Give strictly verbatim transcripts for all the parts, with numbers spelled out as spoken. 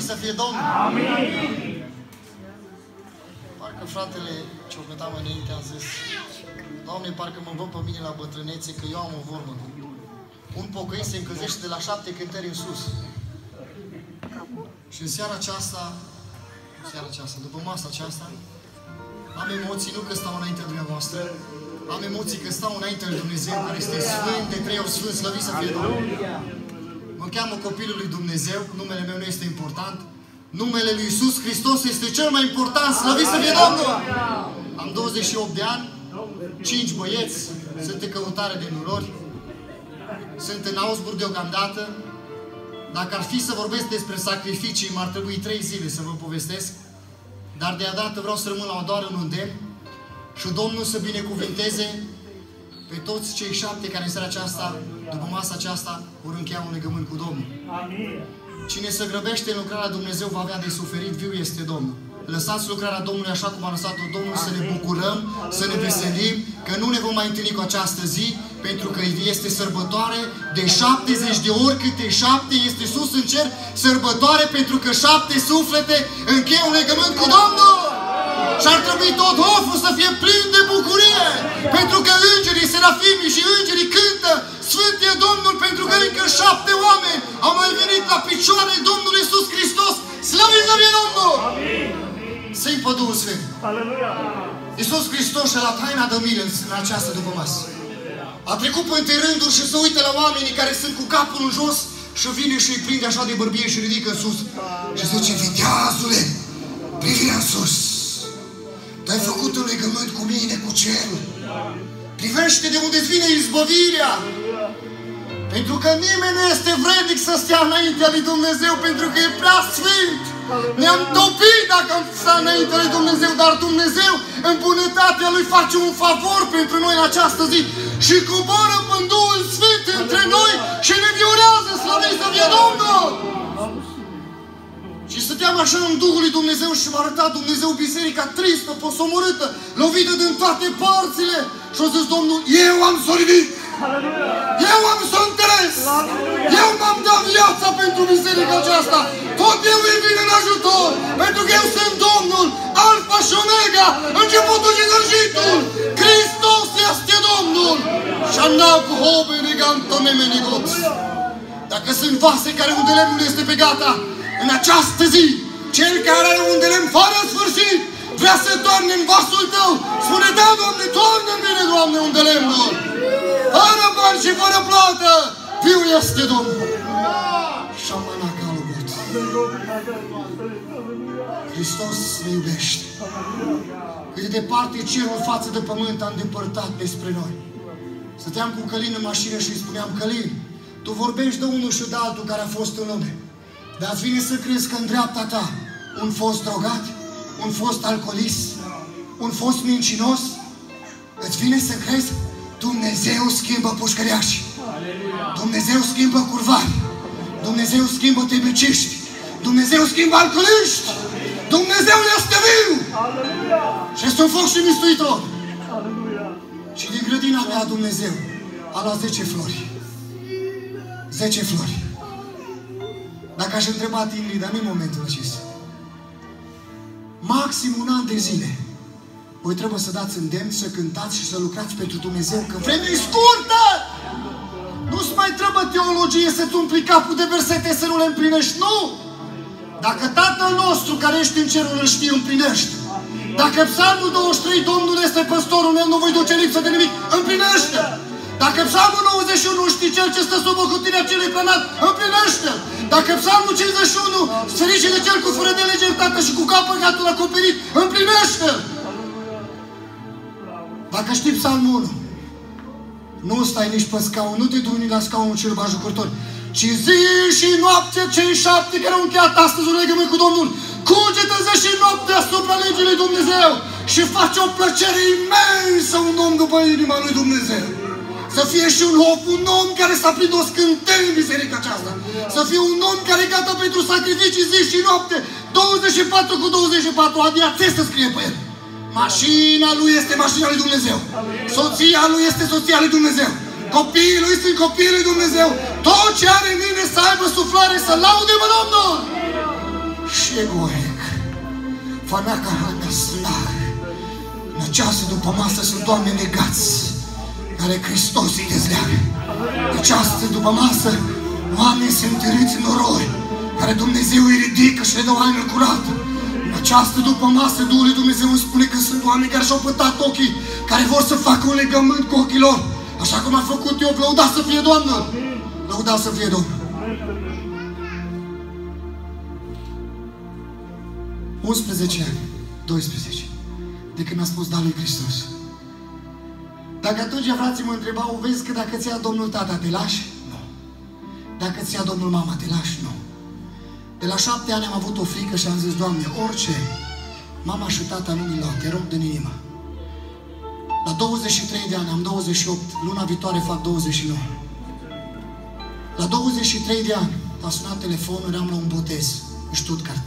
slăvit să fie Domnul! Amin! Parcă fratele ce o cântam înainte a zis: Doamne, parcă mă văd pe mine la bătrânețe că eu am o vorbă. Un pocăit se încălzește de la șapte cântări în sus. Și în seara aceasta, în seara aceasta, după masa aceasta, am emoții, nu că stau înaintea dumneavoastră, am emoții că stau înaintea lui Dumnezeu, care este Sfânt, de trei ori Sfânt, slăvit să fie Domnul. Mă cheamă copilul lui Dumnezeu, numele meu nu este important. Numele lui Iisus Hristos este cel mai important, slăvit să fie Domnul! Am douăzeci și opt de ani, cinci băieți, sunt în căutare de nurori, sunt în Augsburg deocamdată. Dacă ar fi să vorbesc despre sacrificii, m-ar trebui trei zile să vă povestesc. Dar de dată vreau să rămân la doar un îndemn și Domnul să binecuvinteze pe toți cei șapte care în seara aceasta, după masa aceasta, vor încheia un legământ cu Domnul. Amin. Cine se grăbește în lucrarea Dumnezeu va avea de suferit, viu este Domnul. Lăsați lucrarea Domnului așa cum a lăsat-o Domnul, să ne bucurăm, să ne veselim, că nu ne vom mai întâlni cu această zi, pentru că este sărbătoare de șaptezeci de ori, câte șapte este sus în cer, sărbătoare pentru că șapte suflete încheie un legământ cu Domnul! Și ar trebui tot hoful să fie plin de bucurie, pentru că îngerii, serafimii și îngerii cântă Sfânt e Domnul, pentru că încă șapte oameni au mai venit la picioare Domnului Iisus Hristos. Slăvit să fie Domnul! Să-i pe Duhul Sfânt. Iisus Hristos și la taina de milă în această dupămasă a trecut printre rânduri și se uită la oamenii care sunt cu capul în jos și vine și îi prinde așa de bărbie și ridică în sus. Și zice: viteazule, privirea în sus. Tu-ai făcut un legământ cu mine, cu cerul. Privește de unde-ți vine izbăvirea. Pentru că nimeni nu este vrednic să stea înaintea lui Dumnezeu, pentru că e prea sfânt. Ne-am topit dacă am stat înaintea lui Dumnezeu, dar Dumnezeu, în bunătatea Lui, face un favor pentru noi în această zi și coboară în Duhul Sfânt între noi și ne viorează, slăvit să fie Domnul! Și stăteam așa în Duhul lui Dumnezeu și m-a arătat Dumnezeu biserica tristă, posomorâtă, lovită din toate părțile. Și a zis Domnul: eu am s-o ridic! Eu am să interes! Eu m-am dat viața pentru biserica aceasta! Tot eu îi vin în ajutor! Pentru că eu sunt Domnul, Alfa și Omega, începutul și sfârșitul! Hristos este Domnul! Și-am cu hobe neganto nemenigot! Dacă sunt vase care unde lemnul este pe gata, în această zi, cel care are un de lemn fără sfârșit vrea să toarne în vasul tău. Spune: da, Doamne, toarne în mine, Doamne, un de lemnul. Fără bani și fără plată, viu este Domnul. Șamana Calubot. Hristos ne iubește. Cât de departe cerul față de pământ a îndepărtat despre noi. Stăteam cu Călin în mașină și îi spuneam: Călin, tu vorbești de unul și de altul care a fost în lume. Dar îți vine să crezi că în dreapta ta un fost drogat, un fost alcoolist, un fost mincinos? Îți vine să crezi? Dumnezeu schimbă pușcăriași. Dumnezeu schimbă curvari. Dumnezeu schimbă tebeciști. Dumnezeu schimbă alcooliști. Dumnezeu este viu. Și este un foc și mistuitor. Și din grădina mea Dumnezeu a luat zece flori. Zece flori. Dacă aș întreba tinerii, dar nu în momentul acesta, maxim un an de zile, voi trebuie să dați îndemn, să cântați și să lucrați pentru Dumnezeu, că vremea e scurtă! Nu-ți mai trebuie teologie să-ți umpli capul de versete să nu le împlinești, nu! Dacă Tatăl nostru care ești în cerul îl știi, împlinește. Dacă Psalmul douăzeci și trei, Domnul este păstorul meu, nu voi duce lipsă de nimic, împlinește! Dacă Psalmul nouăzeci și unu, știi cel ce stă sub ocrotirea celui plenat, împlinește-l! Dacă Psalmul cincizeci și unu, ferice de cel cu fără de lege iertată și cu cap păcatul acoperit, împlinește-l! Dacă știi Psalmul unu, nu stai nici pe scaun, nu te duci la scaunul cel bajucător, ci zi și noapte cei șapte care au încheiat astăzi un legământ cu Domnul, cugetă zi și noapte asupra legii lui Dumnezeu și face o plăcere imensă un om după inima lui Dumnezeu. Să fie și un om, un om care s-a prins o scântenie în biserica aceasta. Să fie un om care e gata pentru sacrificii zi și noapte, douăzeci și patru cu douăzeci și patru, adia ți să scrie pe el. Mașina lui este mașina lui Dumnezeu. Soția lui este soția lui Dumnezeu. Copiii lui sunt copiii lui Dumnezeu. Tot ce are în mine să aibă suflare, să laude pe Domnul. egoic. Fanaca hana slah. În această după masă sunt oameni negați, care Hristos îi dezleagă. În această după masă, oameni sunt întârâți în noroi, care Dumnezeu îi ridică și le dă o haină curată. În această după masă, Duhul lui Dumnezeu îmi spune că sunt oameni care și-au pătat ochii, care vor să facă un legământ cu ochii lor. Așa cum a făcut eu, lăudat să fie Domnul! Lăudat să fie Domnul! unsprezece ani, doisprezece, de când a spus da lui Hristos. Dacă atunci frații mă întrebau, vezi că dacă ți ia Domnul tata, te lași? Nu. Dacă ți ia Domnul mama, te lași? Nu. De la șapte ani am avut o frică și am zis, Doamne, orice mama și tata nu mi-l lua, te rog din inimă. La douăzeci și trei de ani, am douăzeci și opt, luna viitoare fac douăzeci și nouă. La douăzeci și trei de ani a sunat telefonul, eram la un botez în Stuttgart.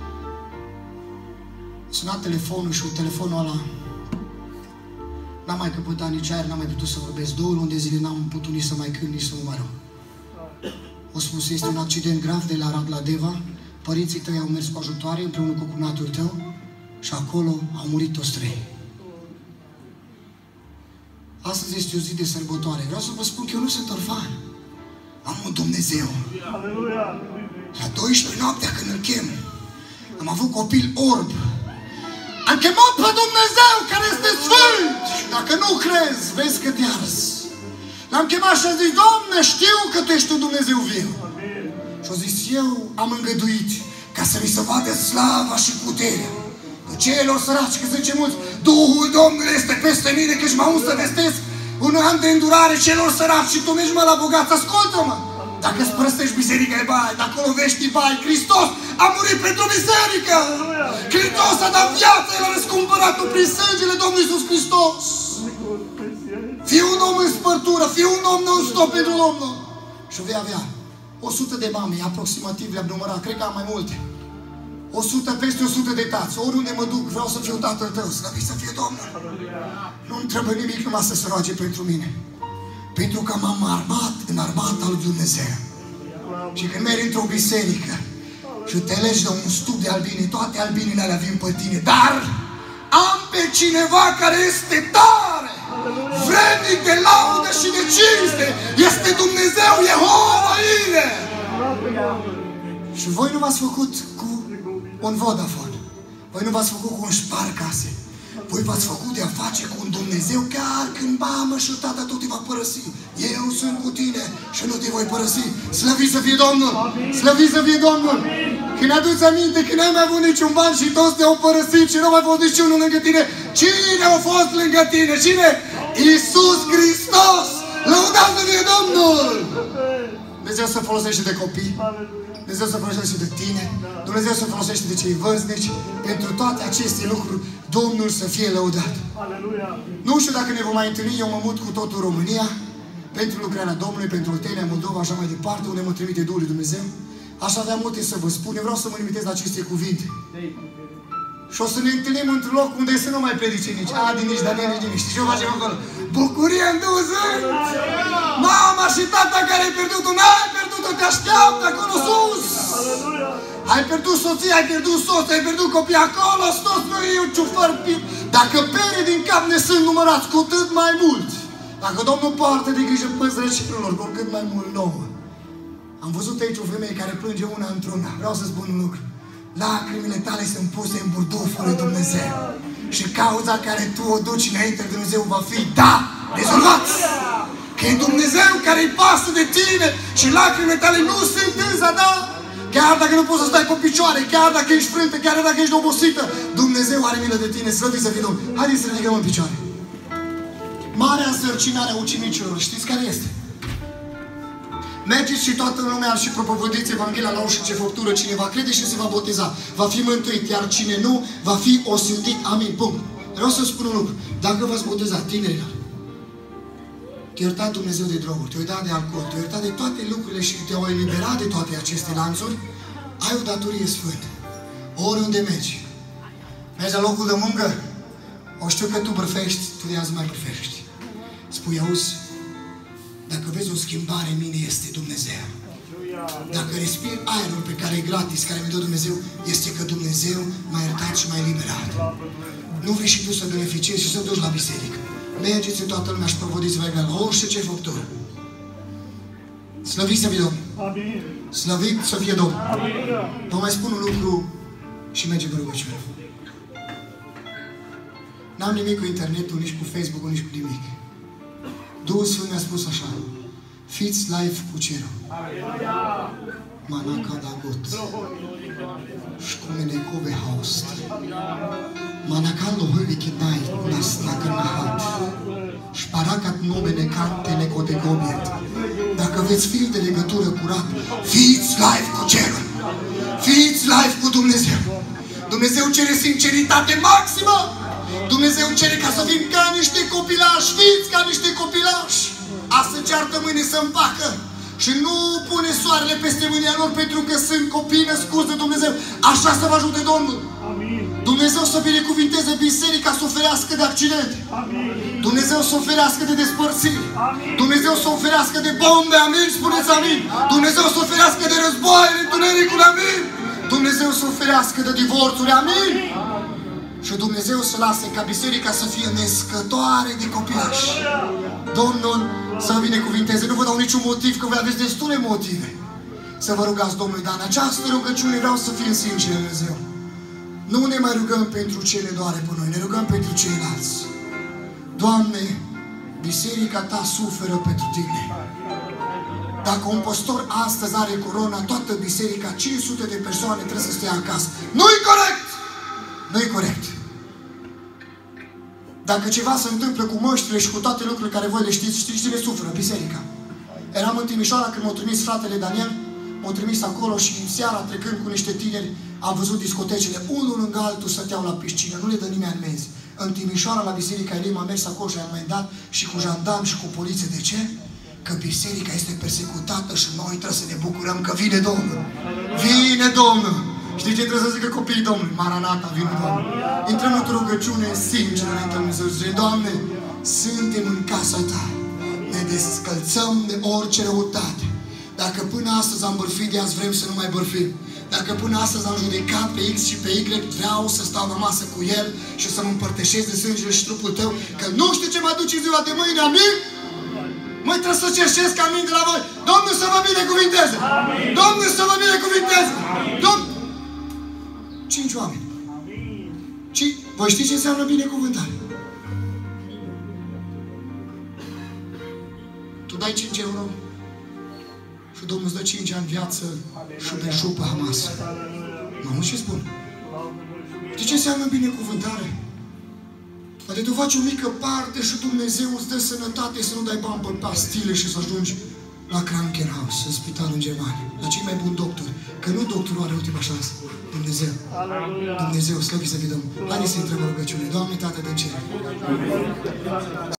A sunat telefonul și telefonul ăla n-am mai căpătat nici aer, n-am mai putut să vorbesc. Două luni de zile n-am putut nici să mai cânt, nici să mă mai rău. O spus, este un accident grav de la Arad la Deva, părinții tăi au mers cu ajutoare împreună cu cunatul tău și acolo au murit toți trei. Astăzi este o zi de sărbătoare. Vreau să vă spun că eu nu sunt orfan. Am un Dumnezeu. La douăsprezece noaptea când îl chem, am avut copil orb. Am chemat pe Dumnezeu care este Sfânt. Și dacă nu crezi, vezi că te arzi. L-am chemat și am zis, Doamne, știu că Tu ești un Dumnezeu viu. Și am zis, eu am îngăduit ca să mi se vadă slava și puterea. Că celor săraci, că zice mulți, Duhul Domnului este peste mine, că și m-am uns să vestesc un an de îndurare celor săraci și Tu mergi mă la bogați. Ascultă-mă! Dacă îți părăsești biserica, e bai, dacă o vești, bai, Hristos a murit pentru biserică! Hristos a dat viață, El a răscumpărat-o prin sângele Domnului Iisus Hristos! Fii un om în spărtură, fii un om non-stop pentru Domnul! Și vei avea o sută de mame, aproximativ le-am numărat, cred că am mai multe. o sută, peste o sută de tați, oriunde mă duc, vreau să fiu tatăl tău, slăvit să fie Domnul! Nu-mi trebuie nimic numai să se roage pentru mine. Pentru că m-am armat în armata lui Dumnezeu. Și când mergi într-o biserică și te legi de un stup de albine, toate albinele alea vin pe tine. Dar am pe cineva care este tare, vrednic de laudă și de cinste. Este Dumnezeu, Jehova Ire. Și voi nu v-ați făcut cu un Vodafone. Voi nu v-ați făcut cu un Sparkasse. Voi v-ați făcut de a face cu un Dumnezeu chiar când mamă și tata tot te va părăsi. Eu sunt cu tine și nu te voi părăsi. Slăvit să fie Domnul! Slăvit să fie Domnul! Când aduți aminte, când n-ai mai avut niciun ban și toți te-au părăsit și nu mai fost niciunul lângă tine, cine a fost lângă tine? Cine? Iisus Hristos! Lăudați să fie Domnul! Dumnezeu se folosește de copii. Dumnezeu se folosește de tine. Dumnezeu se folosește de cei vârstnici. Pentru toate aceste lucruri, Domnul să fie lăudat. Aleluia. Nu știu dacă ne vom mai întâlni, eu mă mut cu totul România, pentru lucrarea Domnului, pentru Oltenia, Moldova, așa mai departe, unde mă trimite Duhul lui Dumnezeu. Aș avea multe să vă spun. Eu vreau să mă limitez la aceste cuvinte. Și o să ne întâlnim într-un loc unde să nu mai predice nici Adi, nici Daniel, nici nimic. Știi ce o facem acolo? Bucurie în două zile! Mama și tata care ai pierdut-o, n-ai pierdut-o, te așteaptă acolo sus! Ai pierdut soția, ai pierdut soț, ai pierdut copii acolo, toți noi eu ciufăr. Dacă pere din cap ne sunt numărați, cu atât mai mult. Dacă Domnul poartă de grijă păzrăcilor, cu cât mai mult nouă. Am văzut aici o femeie care plânge una într-una. Vreau să spun un lucru. Lacrimile tale sunt puse în burduful lui Dumnezeu. Și cauza care tu o duci înainte de Dumnezeu va fi, da, rezolvați! Că e Dumnezeu care îi pasă de tine și lacrimile tale nu sunt în zadar. Chiar dacă nu poți să stai pe picioare, chiar dacă ești frântă, chiar dacă ești obosită, Dumnezeu are milă de tine, slăvit să fii Domnul. Haideți să ridicăm în picioare. Marea însărcinare a ucenicilor, știți care este? Mergeți și toată lumea și propovăduiți Evanghelia la orice făptură. Cine va crede și se va boteza, va fi mântuit, iar cine nu, va fi osândit. Amin. Punct. Vreau să spun un lucru. Dacă v-ați botezat, tinerilor, te-a iertat Dumnezeu de droguri, te-a iertat de alcool, te-a iertat de toate lucrurile și te-a eliberat de toate aceste lanțuri, ai o datorie sfântă. Oriunde mergi. Mergi la locul de muncă, o știu că tu bârfești, tu de azi mai bârfești. Spui, auzi, dacă vezi o schimbare în mine, este Dumnezeu. Dacă respir aerul pe care e gratis, care mi-o dă Dumnezeu, este că Dumnezeu m-a iertat și m-a eliberat. Nu vrei și tu să beneficiezi și să duci la biserică. Mergeți în toată lumea și provodiți-vă la orice ce făptură. Slăvit să fie Domnul! Slăvit să fie Domnul! Vă mai spun un lucru și merge pe rugăciune. N-am nimic cu internetul, nici cu Facebook-ul, nici cu nimic. Duhul Sfânt mi-a spus așa: fiți live cu cerul. Manaka dagot. Șcumene cove haust. Manaka lohăvi kinai nas nahat. Șparacat numene cantele codegobiet. Dacă veți fi de legătură curat, fiți live cu cerul. Fiți live cu Dumnezeu. Dumnezeu cere sinceritate maximă. Dumnezeu cere ca să fim ca niște copilași. Fiți ca niște copilași. A să ceartă mâine să împacă. Și nu pune soarele peste mâinea lor pentru că sunt copii născuți de Dumnezeu. Așa să vă ajute Domnul. Amin. Dumnezeu să binecuvinteze biserica să o ferească de accidente. Amin. Dumnezeu să o ferească de despărțiri. Amin. Dumnezeu să o ferească de bombe. Amin. Spuneți amin. Amin. Dumnezeu să o ferească de războaie, de întunericul. Amin. Dumnezeu să o ferească de divorțuri. Amin. Amin. Și Dumnezeu să lase ca biserica să fie nescătoare de copilași. Domnul să vă binecuvinteze. Nu vă dau niciun motiv, că voi aveți destule motive să vă rugați Domnului, dar în această rugăciune vreau să fim sinceri, Dumnezeu. Nu ne mai rugăm pentru ce ne doare pe noi, ne rugăm pentru ceilalți. Doamne, biserica Ta suferă pentru Tine. Dacă un păstor astăzi are corona, toată biserica, cinci sute de persoane trebuie să stea acasă. Nu-i corect! Nu-i corect. Dacă ceva se întâmplă cu măștile și cu toate lucrurile care voi le știți, știți cine suferă? Biserica. Eram în Timișoara când m-a trimis fratele Daniel, m-a trimis acolo și în seara, trecând cu niște tineri, am văzut discotecile, unul lângă altul stăteau la piscină, nu le dă nimeni amenzi. În Timișoara, la Biserica Elim, am mers acolo și am mai dat și cu jandam și cu poliție. De ce? Că biserica este persecutată și noi trebuie să ne bucurăm că vine Domnul. Vine Domnul! Știi ce trebuie să zică copiii Domnului? Maranata, vine Domnul. Intrăm într-o rugăciune sinceră înaintea lui Dumnezeu. Zice, Doamne, suntem în casa Ta. Ne descălțăm de orice răutate. Dacă până astăzi am bărfit, de azi vrem să nu mai bărfim. Dacă până astăzi am judecat pe X și pe Y, vreau să stau la masă cu El și să mă împărtășesc de sângele și trupul Tău, că nu știu ce mă aduce ziua de mâine, amin? Măi, trebuie să cerșesc amin de la voi. Domnul să vă binecuvinteze! Amin. Domnul să vă binecuvinteze! Domnul... Cinci oameni. Ci... Voi știți ce înseamnă binecuvântare? Tu dai cinci euro și Domnul îți dă cinci ani viață și beșug pe Hamas. Mă auzi ce spun? Știi ce înseamnă binecuvântare? Poate tu faci o mică parte și Dumnezeu îți dă sănătate să nu dai bani pe pastile și să ajungi la Krankenhaus, în spital în Germania, la cei mai buni doctori. Că nu doctorul are ultima șansă. Dumnezeu. Dumnezeu, slăvit să fie Domnul. Haideți să intrăm în rugăciune. Doamne, Tată din cer.